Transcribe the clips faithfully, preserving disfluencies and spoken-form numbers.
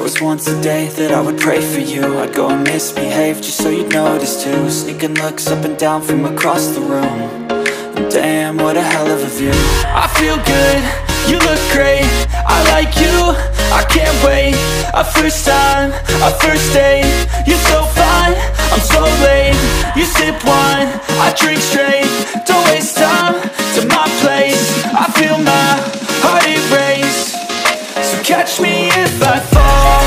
was once a day that I would pray for you. I'd go and misbehave just so you'd notice too. Sneaking looks up and down from across the room. And damn, what a hell of a view. I feel good, you look great, I like you, I can't wait. A first time, a first date, you're so fine, I'm so late. You sip wine, I drink straight. Don't waste time to my place. I feel my heart erase. So catch me if I fall.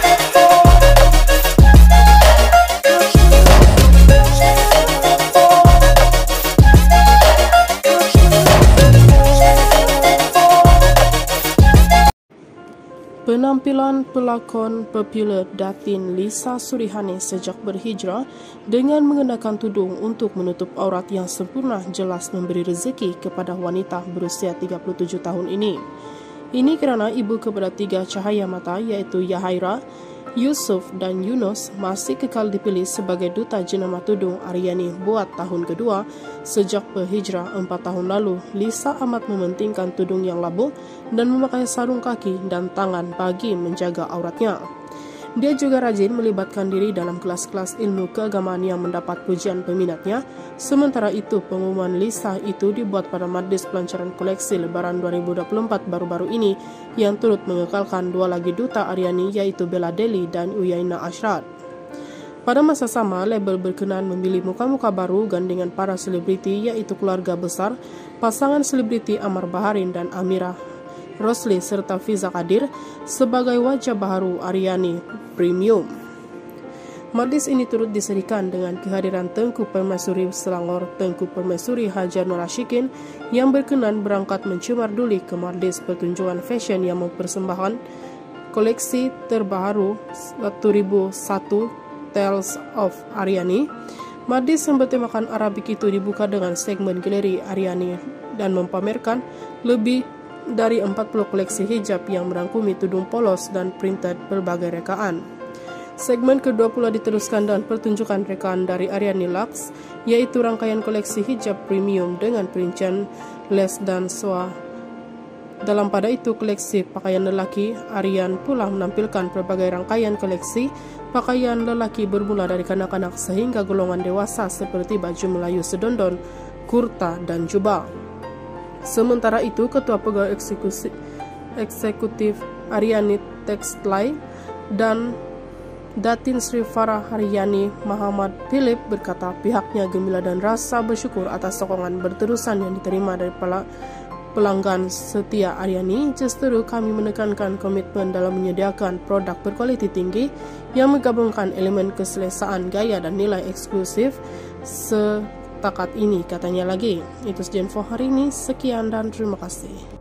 Penampilan pelakon popular Datin Lisa Surihani sejak berhijrah dengan mengenakan tudung untuk menutup aurat yang sempurna jelas memberi rezeki kepada wanita berusia tiga puluh tujuh tahun ini. Ini kerana ibu kepada tiga cahaya mata iaitu Yahaira, Yusuf dan Yunus masih kekal dipilih sebagai duta jenama tudung Aryani buat tahun kedua. Sejak berhijrah empat tahun lalu, Lisa amat mementingkan tudung yang labuh dan memakai sarung kaki dan tangan bagi menjaga auratnya. Dia juga rajin melibatkan diri dalam kelas-kelas ilmu keagamaan yang mendapat pujian peminatnya. Sementara itu, pengumuman Lisa itu dibuat pada Majlis Pelancaran Koleksi Lebaran dua ribu dua puluh empat baru-baru ini yang turut mengekalkan dua lagi duta Aryani yaitu Bella Deli dan Uyaina Ashrat. Pada masa sama, label berkenan memilih muka-muka baru gandingan para selebriti yaitu keluarga besar, pasangan selebriti Amar Baharin dan Amira Rosli serta Fiza Qadir sebagai wajah baru Aryani Premium. Majlis ini turut diserikan dengan kehadiran Tengku Permaisuri Selangor Tengku Permaisuri Hajar Nur Ashikin yang berkenan berangkat mencemar duli ke majlis pertunjukan fashion yang mempersembahkan koleksi terbaru dua ribu satu Tales of Aryani. Majlis yang bertemakan Arabik itu dibuka dengan segmen galeri Aryani dan mempamerkan lebih dari empat puluh koleksi hijab yang merangkumi tudung polos dan printed berbagai rekaan. Segmen kedua pula diteruskan dengan pertunjukan rekaan dari Aryani Lux, yaitu rangkaian koleksi hijab premium dengan perincian les dan soa. Dalam pada itu, koleksi pakaian lelaki, Aryan pula menampilkan berbagai rangkaian koleksi pakaian lelaki bermula dari kanak-kanak sehingga golongan dewasa seperti baju Melayu sedondon, kurta dan jubah. Sementara itu, Ketua Pegawai Eksekutif, Eksekutif Aryani Textile dan Datin Sri Farah Haryani Muhammad Philip berkata pihaknya gembira dan rasa bersyukur atas sokongan berterusan yang diterima dari pelanggan setia Aryani. Justru kami menekankan komitmen dalam menyediakan produk berkualiti tinggi yang menggabungkan elemen keselesaan, gaya dan nilai eksklusif se takat ini, katanya lagi. Itu saja info hari ini, sekian dan terima kasih.